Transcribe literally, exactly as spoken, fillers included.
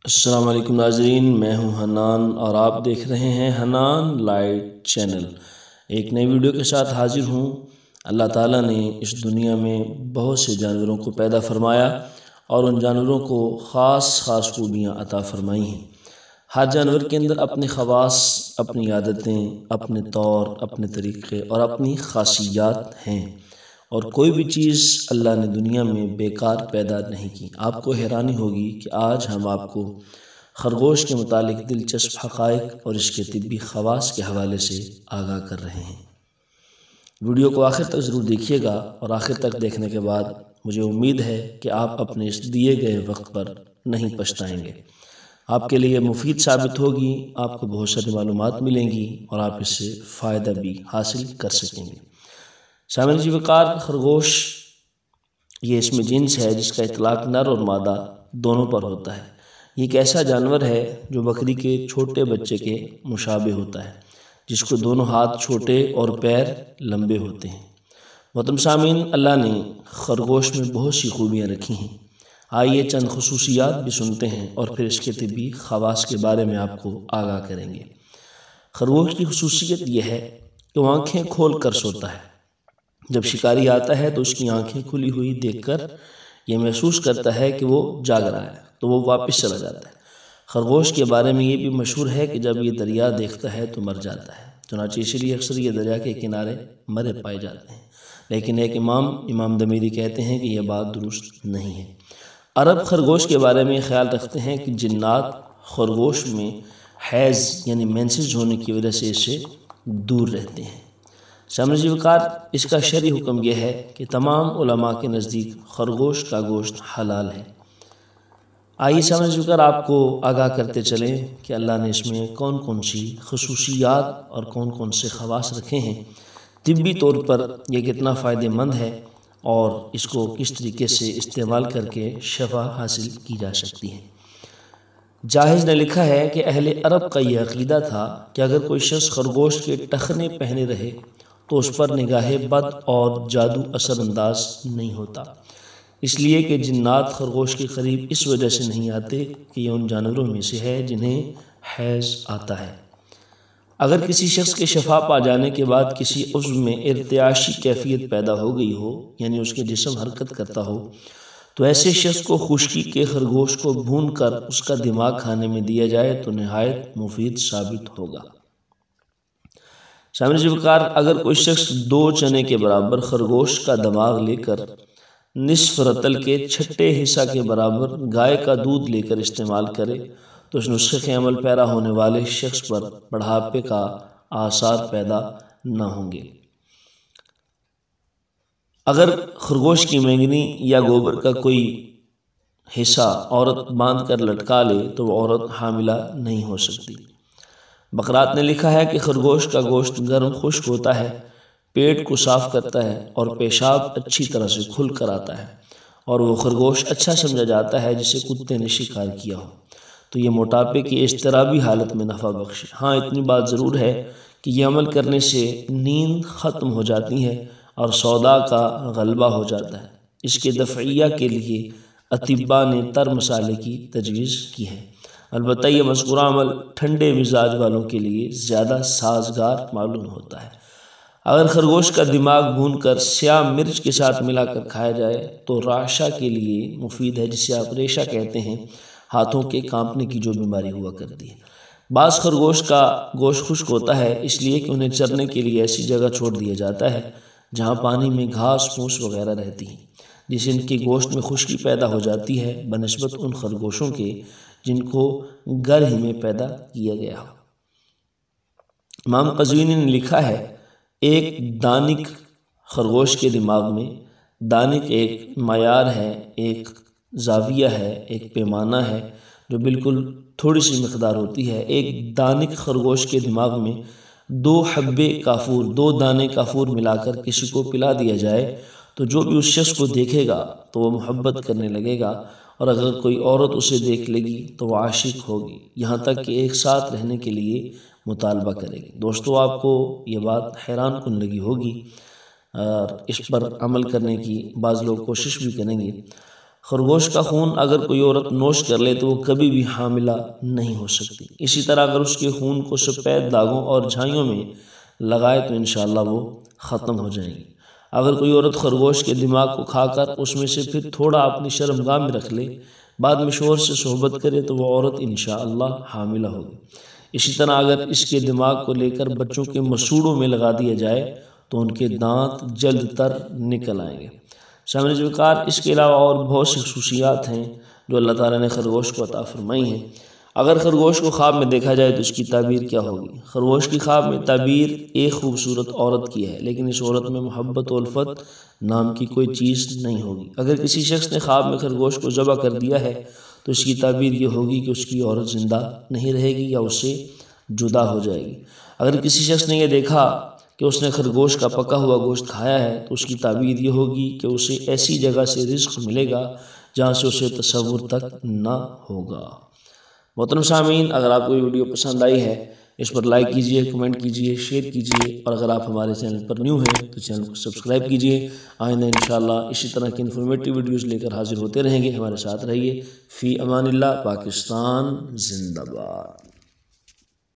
السلام علیکم ناظرین، میں ہوں حنان اور آپ دیکھ رہے ہیں حنان لائٹ چینل۔ ایک نئی ویڈیو کے ساتھ حاضر ہوں۔ اللہ تعالیٰ نے اس دنیا میں بہت سے جانوروں کو پیدا فرمایا اور ان جانوروں کو خاص خاص خوبیاں عطا فرمائی ہیں۔ ہر جانور کے اندر اپنے خواص، اپنی عادتیں، اپنے طور، اپنے طریقے اور اپنی خاصیات ہیں، اور کوئی بھی چیز اللہ نے دنیا میں بیکار پیدا نہیں کی۔ آپ کو حیرانی ہوگی کہ آج ہم آپ کو خرگوش کے متعلق دلچسپ حقائق اور اس کے طبی خواص کے حوالے سے آگاہ کر رہے ہیں۔ ویڈیو کو آخر تک ضرور دیکھیے گا، اور آخر تک دیکھنے کے بعد مجھے امید ہے کہ آپ اپنے اس دیے گئے وقت پر نہیں پچھتائیں گے۔ آپ کے لیے مفید ثابت ہوگی، آپ کو بہت ساری معلومات ملیں گی اور آپ اس سے فائدہ بھی حاصل کر سکیں گے۔ سامعین جی، وقار خرگوش یہ اسم جنس ہے جس کا اطلاق نر اور مادہ دونوں پر ہوتا ہے۔ یہ ایک ایسا جانور ہے جو بکری کے چھوٹے بچے کے مشابہ ہوتا ہے، جس کو دونوں ہاتھ چھوٹے اور پیر لمبے ہوتے ہیں۔ محترم سامعین، اللہ نے خرگوش میں بہت سی خوبیاں رکھی ہیں۔ آئیے چند خصوصیات بھی سنتے ہیں اور پھر اس کے طبی خواص کے بارے میں آپ کو آگاہ کریں گے۔ خرگوش کی خصوصیت یہ ہے کہ وہ آنکھیں کھول کر سوتا ہے۔ جب شکاری آتا ہے تو اس کی آنکھیں کھلی ہوئی دیکھ کر یہ محسوس کرتا ہے کہ وہ جاگ رہا ہے، تو وہ واپس چلا جاتا ہے۔ خرگوش کے بارے میں یہ بھی مشہور ہے کہ جب یہ دریا دیکھتا ہے تو مر جاتا ہے، چنانچہ اس لیے اکثر یہ دریا کے کنارے مرے پائے جاتے ہیں۔ لیکن ایک امام امام دمیری کہتے ہیں کہ یہ بات درست نہیں ہے۔ عرب خرگوش کے بارے میں خیال رکھتے ہیں کہ جنات خرگوش میں حیض یعنی مینسز ہونے کی وجہ سے اسے دور رہتے ہیں۔ سامعین جی، وقار اس کا شرعی حکم یہ ہے کہ تمام علماء کے نزدیک خرگوش کا گوشت حلال ہے۔ آئیے سامعین جی، وقار آپ کو آگاہ کرتے چلیں کہ اللہ نے اس میں کون کون سی خصوصیات اور کون کون سے خواص رکھے ہیں، طبی طور پر یہ کتنا فائدہ مند ہے اور اس کو کس طریقے سے استعمال کر کے شفا حاصل کی جا سکتی ہے۔ جاہز نے لکھا ہے کہ اہل عرب کا یہ عقیدہ تھا کہ اگر کوئی شخص خرگوش کے ٹخنے پہنے رہے تو اس پر نگاہ بد اور جادو اثر انداز نہیں ہوتا، اس لیے کہ جنات خرگوش کے قریب اس وجہ سے نہیں آتے کہ یہ ان جانوروں میں سے ہے جنہیں حیض آتا ہے۔ اگر کسی شخص کے شفا پا جانے کے بعد کسی عضو میں ارتعاشی کیفیت پیدا ہو گئی ہو، یعنی اس کے جسم حرکت کرتا ہو، تو ایسے شخص کو خشکی کے خرگوش کو بھون کر اس کا دماغ کھانے میں دیا جائے تو نہایت مفید ثابت ہوگا۔ سامعین جی، وقار اگر کوئی شخص دو چنے کے برابر خرگوش کا دماغ لے کر نصف رتل کے چھٹے حصہ کے برابر گائے کا دودھ لے کر استعمال کرے تو اس نسخے کے عمل پیرا ہونے والے شخص پر بڑھاپے کا آثار پیدا نہ ہوں گے۔ اگر خرگوش کی مینگنی یا گوبر کا کوئی حصہ عورت باندھ کر لٹکا لے تو وہ عورت حاملہ نہیں ہو سکتی۔ بقرات نے لکھا ہے کہ خرگوش کا گوشت گرم خشک ہوتا ہے، پیٹ کو صاف کرتا ہے اور پیشاب اچھی طرح سے کھل کر آتا ہے، اور وہ خرگوش اچھا سمجھا جاتا ہے جسے کتے نے شکار کیا ہو، تو یہ موٹاپے کی اضطرابی حالت میں نفع بخش ہے۔ ہاں، اتنی بات ضرور ہے کہ یہ عمل کرنے سے نیند ختم ہو جاتی ہے اور سودا کا غلبہ ہو جاتا ہے۔ اس کے دفعیہ کے لیے اطباء نے تر مسالے کی تجویز کی ہے، البتہ یہ مذکورہ عمل ٹھنڈے مزاج والوں کے لیے زیادہ سازگار معلوم ہوتا ہے۔ اگر خرگوش کا دماغ بھون کر سیاہ مرچ کے ساتھ ملا کر کھایا جائے تو راشا کے لیے مفید ہے، جسے آپ ریشہ کہتے ہیں، ہاتھوں کے کانپنے کی جو بیماری ہوا کرتی ہے۔ بعض خرگوش کا گوشت خشک ہوتا ہے، اس لیے کہ انہیں چرنے کے لیے ایسی جگہ چھوڑ دیا جاتا ہے جہاں پانی میں گھاس پھوس وغیرہ رہتی ہے، جس سے ان کے گوشت میں خشکی پیدا ہو جاتی ہے بنسبت ان خرگوشوں کے جن کو گھر ہی میں پیدا کیا گیا ہو۔ امام قزوینی نے لکھا ہے، ایک دانک خرگوش کے دماغ میں، دانک ایک معیار ہے، ایک زاویہ ہے، ایک پیمانہ ہے جو بالکل تھوڑی سی مقدار ہوتی ہے۔ ایک دانک خرگوش کے دماغ میں دو حبے کافور، دو دانے کافور ملا کر کسی کو پلا دیا جائے تو جو بھی اس شخص کو دیکھے گا تو وہ محبت کرنے لگے گا، اور اگر کوئی عورت اسے دیکھ لے گی تو وہ عاشق ہوگی، یہاں تک کہ ایک ساتھ رہنے کے لیے مطالبہ کرے گی۔ دوستو، آپ کو یہ بات حیران کن لگی ہوگی اور اس پر عمل کرنے کی بعض لوگ کوشش بھی کریں گے۔ خرگوش کا خون اگر کوئی عورت نوش کر لے تو وہ کبھی بھی حاملہ نہیں ہو سکتی۔ اسی طرح اگر اس کے خون کو سفید داغوں اور جھائیوں میں لگائے تو انشاءاللہ وہ ختم ہو جائیں گی۔ اگر کوئی عورت خرگوش کے دماغ کو کھا کر اس میں سے پھر تھوڑا اپنی شرمگاہ میں رکھ لے، بعد میں شوہر سے صحبت کرے تو وہ عورت انشاءاللہ حاملہ ہوگی۔ اسی طرح اگر اس کے دماغ کو لے کر بچوں کے مسوڑوں میں لگا دیا جائے تو ان کے دانت جلد تر نکل آئیں گے۔ سامنے وقار، اس کے علاوہ اور بہت سی خصوصیات ہیں جو اللہ تعالیٰ نے خرگوش کو عطا فرمائی ہیں۔ اگر خرگوش کو خواب میں دیکھا جائے تو اس کی تعبیر کیا ہوگی؟ خرگوش کی خواب میں تعبیر ایک خوبصورت عورت کی ہے، لیکن اس عورت میں محبت و الفت نام کی کوئی چیز نہیں ہوگی۔ اگر کسی شخص نے خواب میں خرگوش کو ذبح کر دیا ہے تو اس کی تعبیر یہ ہوگی کہ اس کی عورت زندہ نہیں رہے گی یا اس سے جدا ہو جائے گی۔ اگر کسی شخص نے یہ دیکھا کہ اس نے خرگوش کا پکا ہوا گوشت کھایا ہے تو اس کی تعبیر یہ ہوگی کہ اسے ایسی جگہ سے رزق ملے گا جہاں سے اسے تصور تک نہ ہوگا۔ محترم سامعین، اگر آپ کو یہ ویڈیو پسند آئی ہے اس پر لائک کیجئے، کمنٹ کیجئے، شیئر کیجئے، اور اگر آپ ہمارے چینل پر نیو ہیں تو چینل کو سبسکرائب کیجئے۔ آئندہ انشاءاللہ اسی طرح کی انفارمیٹیو ویڈیوز لے کر حاضر ہوتے رہیں گے۔ ہمارے ساتھ رہیے۔ فی امان اللہ۔ پاکستان زندہ باد۔